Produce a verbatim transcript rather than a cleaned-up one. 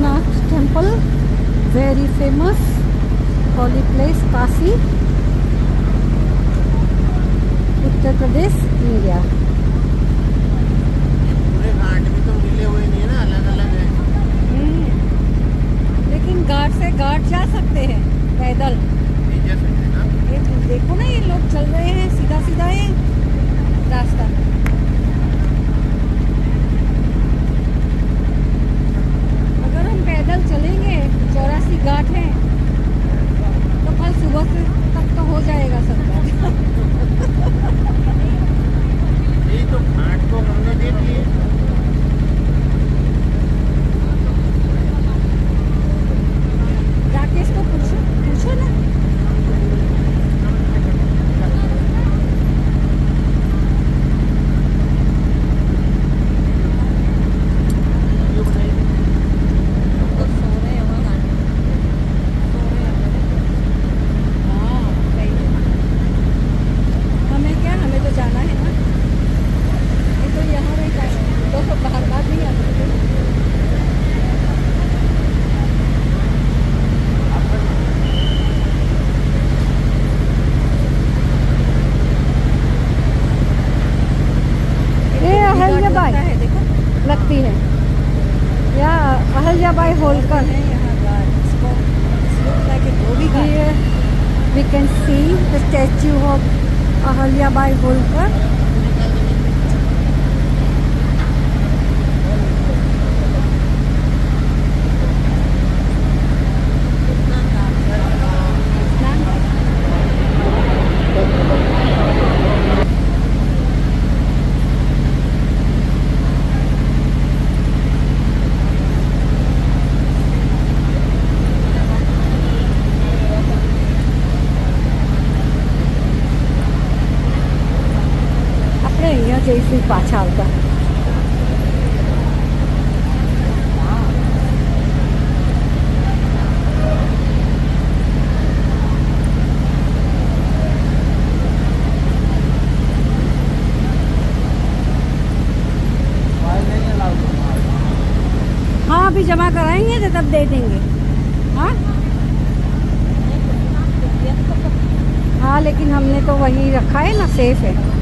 Vishwanath temple, very famous holy place, Kashi, Uttar Pradesh, India. पूरे घाट भी तो मिले हुए नहीं है ना, अलग अलग है। लेकिन घाट से घाट जा सकते हैं पैदल। जा सकते हैं ना। ये देखो ना, ये लोग चल रहे हैं, सीधा सीधा है रास्ता। अगर हम पैदल चलेंगे, चौरासी घाट हैं, तो कल सुबह से तक तो हो जाएगा सब घाट। यही तो घाट को गंगा देती है। राकेश को पूछो पूछो ना। लगती है या अहल्याबाई होलकर है यहाँ। We can see the statue of Ahilyabai Holkar. जैसी पाछा होता है। हाँ, अभी जमा कराएंगे तो तब दे देंगे। हाँ हाँ, लेकिन हमने तो वही रखा है ना, सेफ है।